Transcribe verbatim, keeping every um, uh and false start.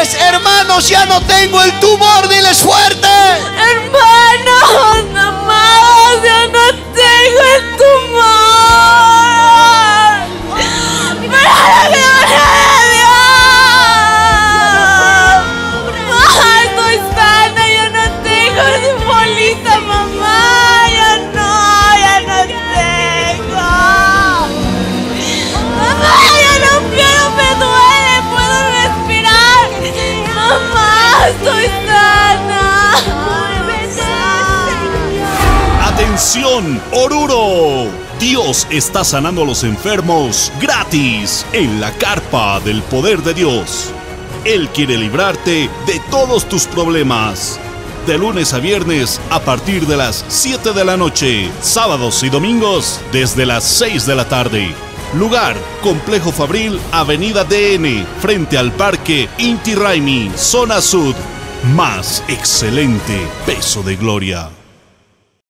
diles, hermanos, ya no tengo el tumor, diles fuerte. Hermanos, amados, ya no tengo el tumor. ¡Para la gloria de Dios! ¡Ay, estoy sana! Ya no tengo esa bolita, mamá. Ya no, ya no tengo. Mamá, ya no quiero, me duele, puedo respirar. Mamá, estoy sana. ¡Atención, Oruro! Dios está sanando a los enfermos gratis en la carpa del poder de Dios. Él quiere librarte de todos tus problemas. De lunes a viernes a partir de las siete de la noche. Sábados y domingos desde las seis de la tarde. Lugar, Complejo Fabril, Avenida D N, frente al Parque Inti Raymi, Zona Sud. Más excelente peso de gloria.